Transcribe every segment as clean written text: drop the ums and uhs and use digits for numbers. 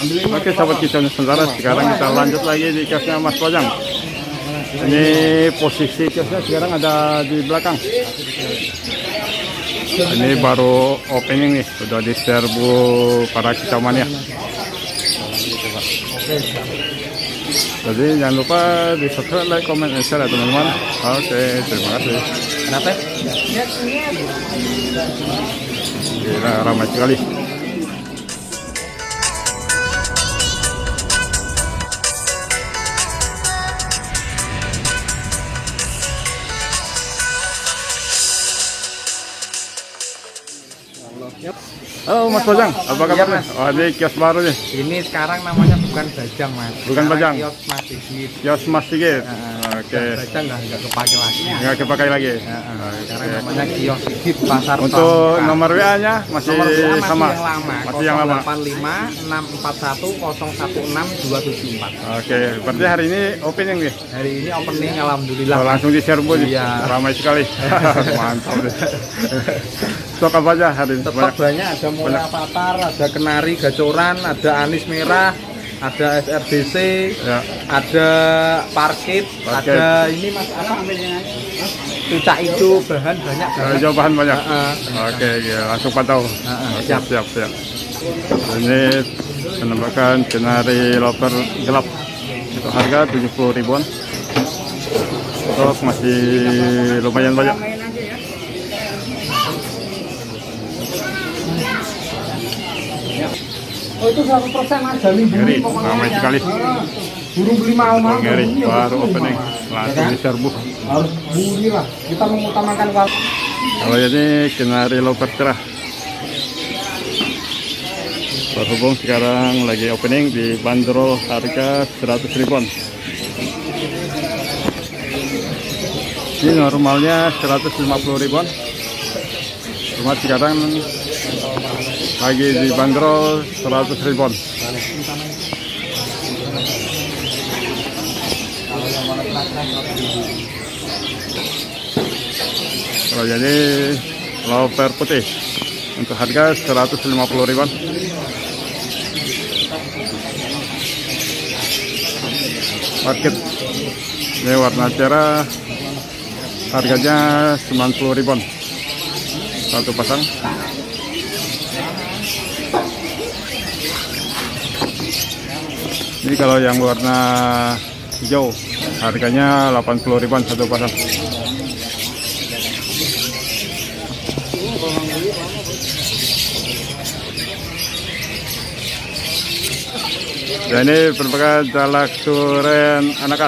Oke sahabat kicau Nusantara, sekarang kita lanjut lagi di kiosnya Mas Bojang. Ini posisi kiosnya sekarang ada di belakang. Ini baru opening nih, sudah diserbu para kicau mania. Jadi jangan lupa di subscribe, like, comment, dan share ya teman-teman. Oke, terima kasih. Kenapa? Gila, ramai sekali. Halo Mas Bojang, apa kabar? Oh, ini kios baru nih. Ini sekarang namanya bukan Bajang, Mas. Bukan Bajang. Kios Mas Sigit. Kios Mas Sigit. Oke. Bajang nggak kepakai lagi. Nggak kepakai lagi. Sekarang namanya Kios Sigit Pasar. Untuk nomor WA-nya masih nomor WA sama. Masih yang lama. 85 641 071 274. Oke, berarti hari ini opening nih. Hari ini opening alhamdulillah. Oh, langsung diserbu nih. Iya. Ramai sekali. Mantap deh. Stok apa aja hari ini? Stok banyak, ada Mola Avatar, ada Kenari Gacoran, ada Anis Merah, ada SRDC, Ya. ada Parkit, ada ini Mas apa? Cucak itu bahan banyak. Jawaban banyak. Oke, ya, langsung pantau. Oke, siap. Ini penembakan Kenari Loper gelap. Untuk harga 70 ribuan. Stok masih lumayan banyak. Oh itu 100% aja nih. Ngeri, ramai sekali. Burung beli mau. Ngeri, baru opening, langsung diserbu. Harus buri lah. Kita mengutamakan kualitas. Kalau ini Kenari Loper cerah. Berhubung sekarang lagi opening di bandrol harga 100 ribuan. Ini normalnya 150 ribuan. Cuma sekarang lagi di bandrol 100 ribuan. Kalau jadi loper putih untuk harga 150 ribuan. Market ini warna cerah, harganya 90 ribuan satu pasang. Ini kalau yang warna hijau harganya 80 ribuan satu pasang. Dan ini merupakan jalak suren anakan.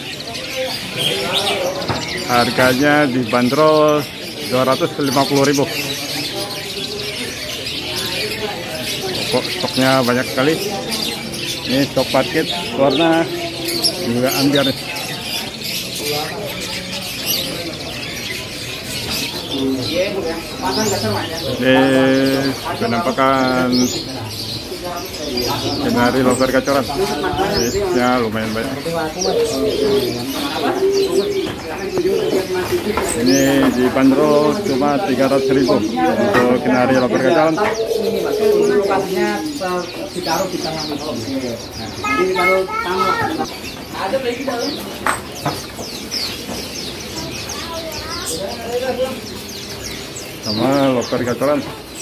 Harganya dibanderol 250.000. Stoknya banyak sekali. Ini stok paket warna juga ambiar nih. Ini penampakan Kenari Loper Gacoran. Isinya lumayan banyak. Ini dibanderol cuma 300.000 untuk Kenari Loper Gacoran. Lokasinya ditaruh di tengah kolom. Jadi baru tamu. Ada lagi dalam. Sama Loper Gacoran.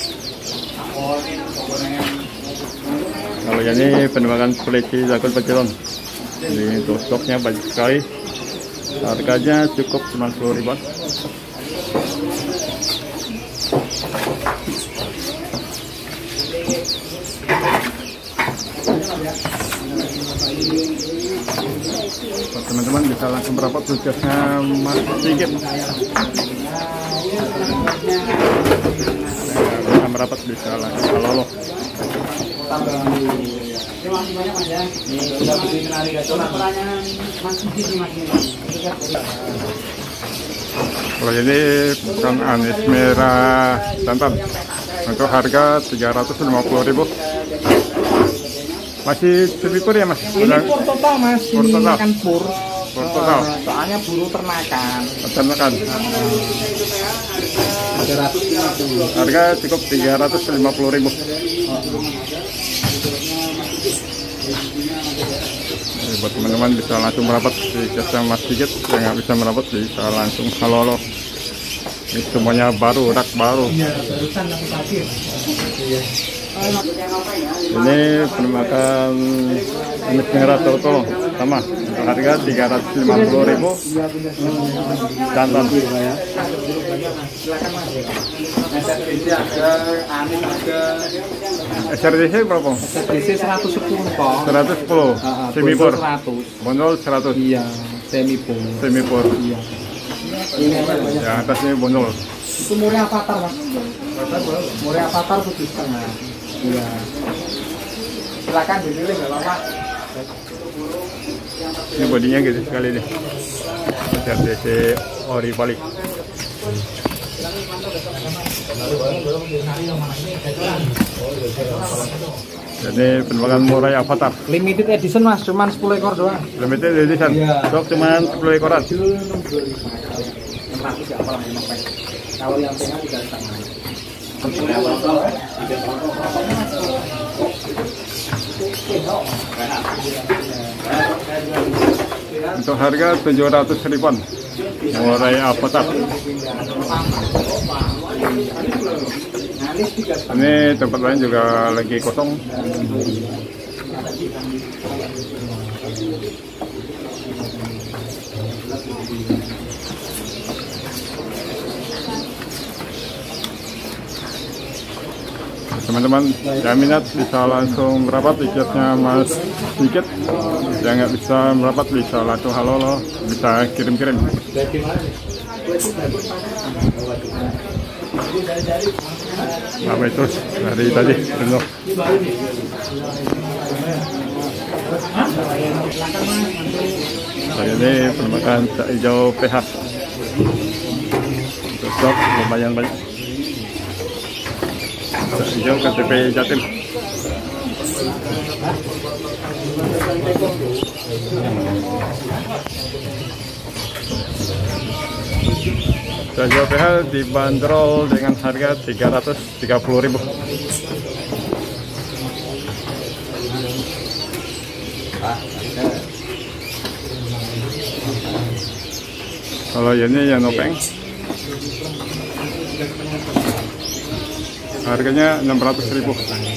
Kalau ini penembakan polisi Zakun Pecilon. Ini untuk stoknya banyak sekali. Harganya cukup 90 ribuan. Teman-teman bisa langsung merapat tugasnya Mas Sigit. Bisa merapat, bisa langsung kalau Terima kasih banyak Mas ya. Ini sudah beli Kenari Gacoran. Pertanyaan Mas Sigit nih Mas. Kalau ini bukan Anis Merah Jantan untuk harga 350.000. Masih sepipur ya Mas? Ini pur total Mas. Pur Ini total. kan pur. Pur total. Soalnya buru ternakan. Ternakan. 350. Harga cukup 350.000. Buat teman-teman bisa langsung merapat di kiosnya Mas Sigit, yang nggak bisa merapat bisa langsung halo. Ini semuanya baru, rak baru. Ini perumahan Amis Merah Toto sama harga 350.000 jantan. SRDC berapa? SRDC 110 kok. 110. Semipur. 100. Bondol 100. Iya, semipur. Semipur. Iya. Yang atasnya bondol. Itu murah avatar, Mas. Murah avatar 7,5. Iya. Silakan dipilih enggak apa-apa. Ini bodinya gitu sekali deh. SRDC ori balik. Jadi penerbangan Murai Avatar Limited edition, Mas, cuman 10 ekor doang. limited edition. Stok cuman 10 ekoran. Kalau yang tengah 3,5. Untuk harga 700.000-an Murai Avatar. Ini tempat lain juga lagi kosong. Teman-teman yang minat bisa langsung merapat di kiosnya Mas Sigit. Yang nggak bisa merapat bisa langsung halo, bisa kirim-kirim. Ramai terus dari tadi penuh. Ini perumahan hijau PH. Untuk stok lumayan banyak. Hijau KTP Jatim. Hijau PH dibanderol dengan harga 330.000. Kalau ini yang nopeng harganya 600.000.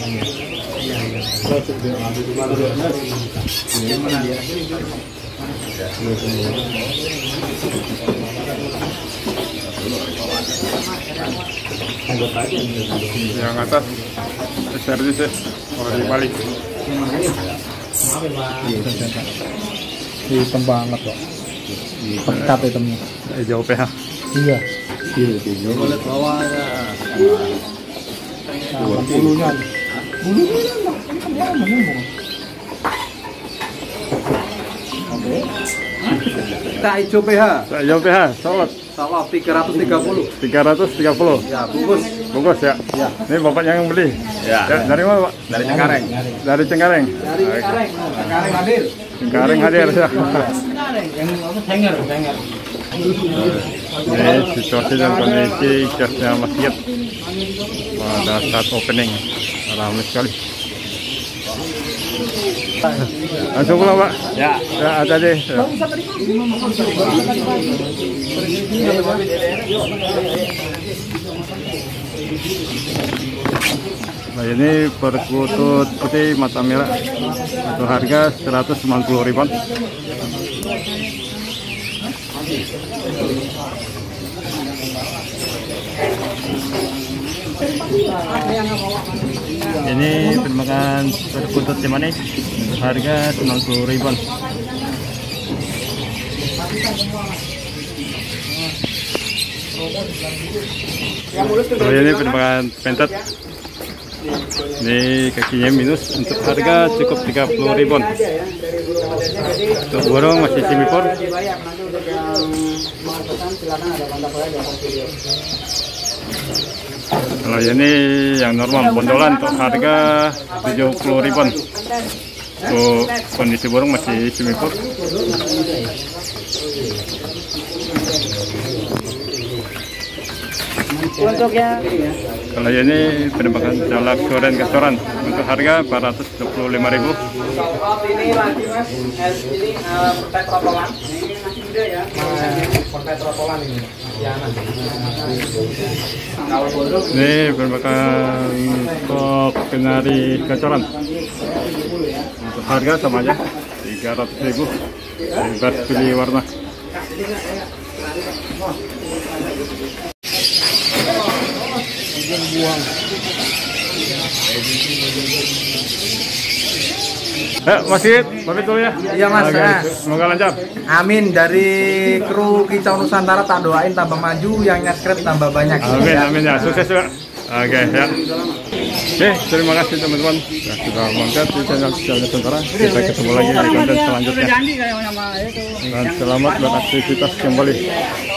Yang atas SRDC ori balik. Hitam banget kok. Pekat hitamnya. Hijau PH. Iya. Boleh bawahnya. Bulunya. Kita hijau PH. Hijau PH, salad. Salad 330. 330. Ya, bungkus. Bungkus ya. Ya. Ini bapaknya yang beli. Ya. Dari mana, Pak? Dari Cengkareng. Dari Cengkareng. Dari Cengkareng. Cengkareng hadir. Cengkareng hadir ya. Cengkareng yang Cenger. Ini situasi dan kondisi kiosnya Mas Sigit pada saat opening. Ramai sekali. Langsung pulang, Pak. Ya. Ya, ada deh. Ya. Nah, ini perkutut putih mata merah. Untuk harga 190.000. Ini permakan perkutut manis. Untuk harga 90.000. Kalau ini permakan pentet. Ini kakinya minus. Untuk harga cukup 30.000. Untuk burung masih semipur. Kalau ini yang normal bondolan untuk harga 70.000. Untuk kondisi burung masih semipur. Untuknya Kalau ini penembakan jalak goreng restoran untuk harga 425.000. ini lagi mas, ini pertek rotolan. Ini masih muda ya. Pertek rotolan ini. Kalau bodoh. Ini penembakan kok kenari gacoran. Untuk harga sama aja 300.000. Bebas pilih warna. Mas Sigit, pamit dulu ya. Iya mas. Semoga lancar. Amin, dari kru Kicau Nusantara tak doain tambah maju, yang nyaskrip tambah banyak. Amin, amin ya. Sukses juga. Oke ya. Oke, terima kasih teman-teman yang sudah melihat di channel Kicau Nusantara. Kita ketemu lagi di konten selanjutnya. Dan selamat beraktivitas kembali.